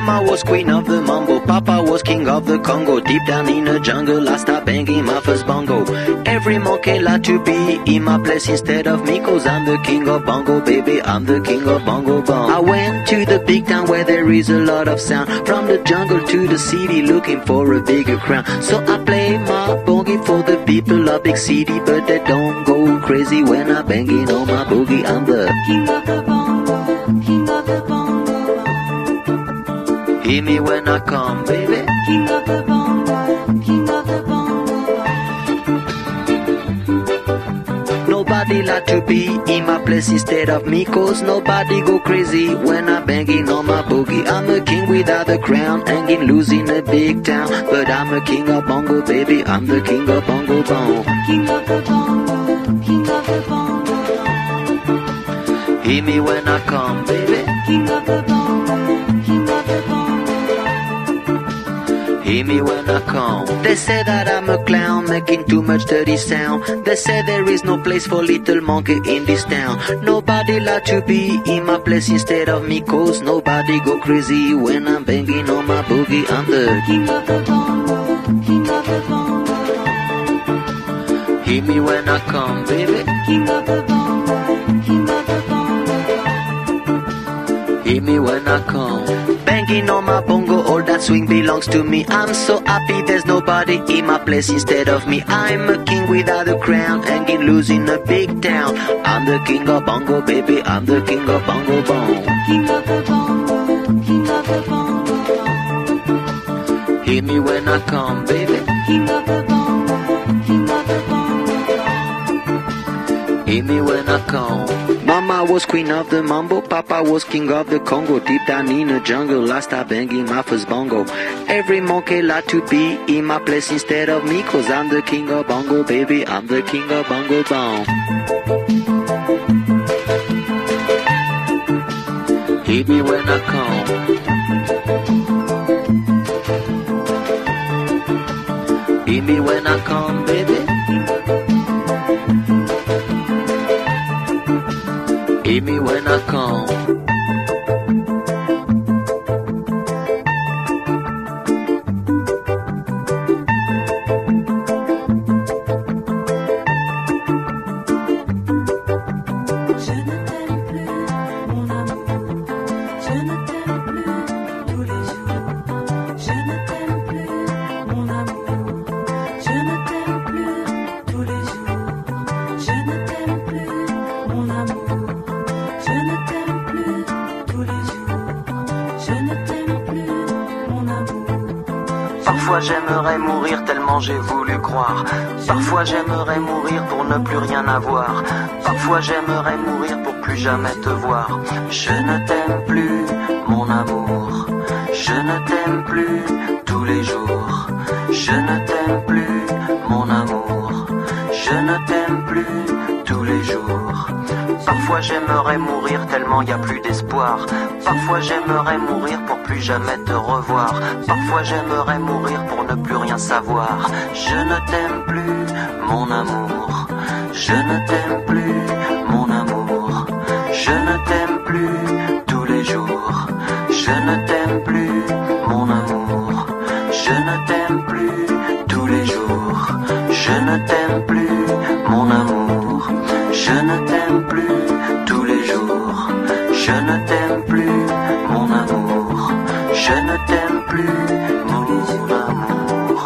Mama was queen of the mambo, Papa was king of the Congo. Deep down in the jungle, I start banging my first bongo. Every monkey like to be in my place instead of me, 'cause I'm the king of bongo, baby, I'm the king of bongo bong. I went to the big town where there is a lot of sound, from the jungle to the city looking for a bigger crown. So I play my boogie for the people of big city, but they don't go crazy when I banging on my boogie. I'm the king of the bongo, king of the bongo. Hear me when I come, baby. King of the bongo, king of the bongo. Nobody like to be in my place instead of me, 'cause nobody go crazy when I'm banging on my boogie. I'm a king without a crown, hanging loose in a big town, but I'm a king of bongo, baby, I'm the king of bongo bong. King of the bongo, king of the bongo. Hear me when I come, baby. King of the bongo, king of the bongo. Hear me when I come. They say that I'm a clown, making too much dirty sound. They say there is no place for little monkey in this town. Nobody like to be in my place instead of me, 'cause nobody go crazy when I'm banging on my boogie. I'm the king of the bongo, king of the bongo. Hear me when I come, baby. King of the bongo, king of the bongo. Hear me when I come. Banging on my bongo, all that swing belongs to me. I'm so happy there's nobody in my place instead of me. I'm a king without a crown, hanging loose in a big town. I'm the king of bongo, baby, I'm the king of bongo bong. King of the bongo, king of the bongo. Hear me when I come, baby. King of the bongo, king of the bongo. Hear me when I come. Mama was queen of the mambo, Papa was king of the Congo. Deep down in the jungle, I start banging my first bongo. Every monkey like to be in my place instead of me, 'cause I'm the king of bongo, baby, I'm the king of bongo bong. Hear me when I come. Hear me when I come, baby. Hear me when I come. Parfois j'aimerais mourir tellement j'ai voulu croire. Parfois j'aimerais mourir pour ne plus rien avoir. Parfois j'aimerais mourir pour plus jamais te voir. Je ne t'aime plus, mon amour. Je ne t'aime plus tous les jours. Je ne t'aime plus, mon amour. Je ne t'aime plus tous les jours. Parfois j'aimerais mourir tellement y a plus d'espoir. Parfois j'aimerais mourir pour plus jamais te revoir. Parfois j'aimerais mourir pour ne plus rien savoir. Je ne t'aime plus, mon amour. Je ne t'aime plus, mon amour. Je ne t'aime plus tous les jours. Je ne t'aime plus, mon amour. Je ne t'aime plus tous les jours. Je ne t'aime plus, mon amour. Je ne t'aime plus tous les jours. Je ne t'aime plus, mon amour. Je ne t'aime plus, mon amour.